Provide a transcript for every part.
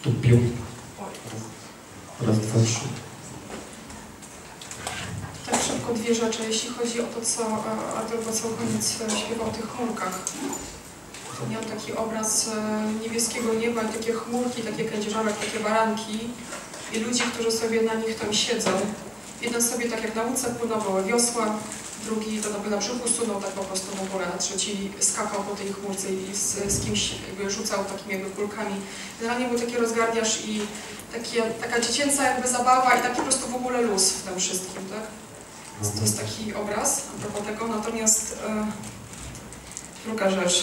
Tupiu. Raz, dwa, trzy. Tak szybko dwie rzeczy, jeśli chodzi o to, co koniec śpiewał o tych chmurkach. Miał taki obraz niebieskiego nieba i takie chmurki, takie kędzierzałek, takie baranki i ludzi, którzy sobie na nich tam siedzą. Jeden sobie tak jak na łódce płynął wiosła, drugi to na brzuchu sunął tak po prostu w ogóle, a trzeci skakał po tej chmurce i z kimś jakby rzucał takimi jakby kulkami. Generalnie był taki rozgardiasz i taka dziecięca jakby zabawa i taki po prostu w ogóle luz w tym wszystkim, tak? To jest taki obraz a propos tego, natomiast druga rzecz.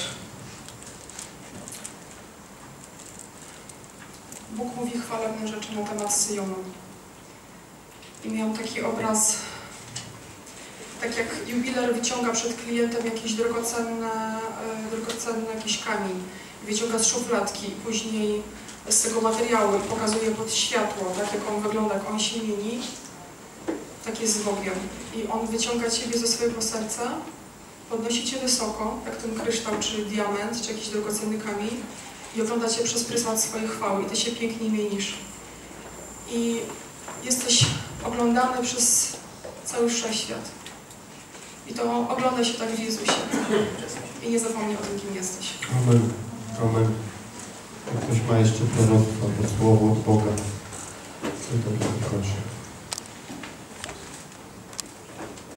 Bóg mówi chwalebne rzeczy na temat Syjonu. I miałam taki obraz, tak jak jubiler wyciąga przed klientem jakiś drogocenny jakiś kamień, wyciąga z szufladki i później z tego materiału i pokazuje pod światło, tak jak on wygląda, jak on się mieni, tak jest z Bogiem. I on wyciąga Ciebie ze swojego serca, podnosi Cię wysoko, jak ten kryształ, czy diament, czy jakiś drogocenny kamień i ogląda Cię przez pryzmat swojej chwały i Ty się pięknie mienisz. I jesteś oglądany przez cały wszechświat. I to ogląda się tak w Jezusie. I nie zapomnij o tym, kim jesteś. Amen. Amen. Jak ktoś ma jeszcze proroctwo, to słowo od Boga, to tak proszę.